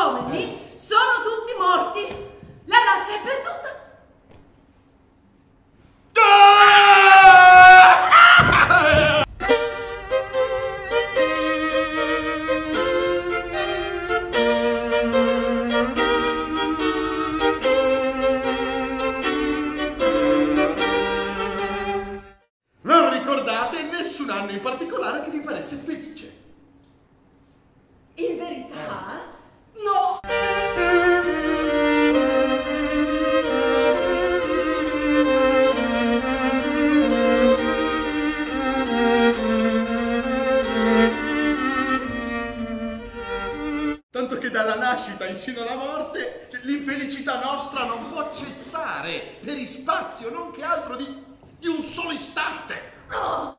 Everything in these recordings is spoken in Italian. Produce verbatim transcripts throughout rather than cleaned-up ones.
uomini sono tutti morti. La razza è perduta. Non ricordate nessun anno in particolare che vi paresse felice? In verità, no. Tanto che dalla nascita insino alla morte l'infelicità nostra non può cessare per ispazio non che altro di, di un solo istante. Oh.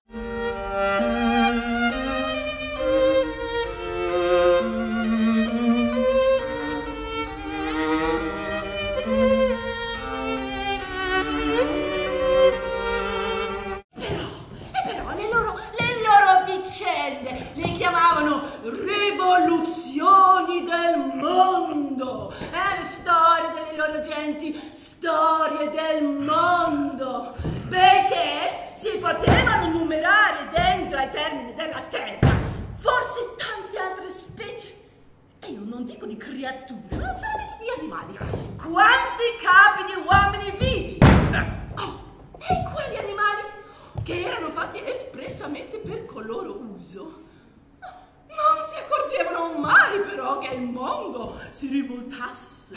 Le chiamavano rivoluzioni del mondo. Eh, le storie delle loro genti, storie del mondo, perché si potevano numerare dentro ai termini della terra forse tante altre specie, e io non dico di creature, ma solamente di animali. Quanti capi di uomini vivi! Oh, e quegli animali che erano fatti espressamente per coloro uso non si accorgevano mai però che il mondo si rivoltasse.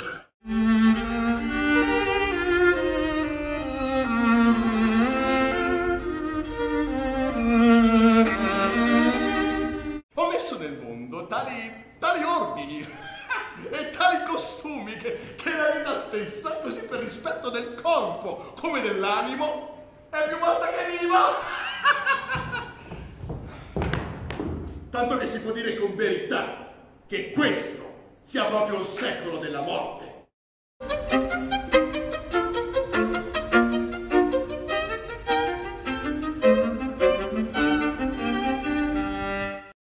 Ho messo nel mondo tali, tali ordini e tali costumi che, che la vita stessa, così per rispetto del corpo come dell'animo, è più morta che viva. Tanto che si può dire con verità che questo sia proprio il secolo della morte.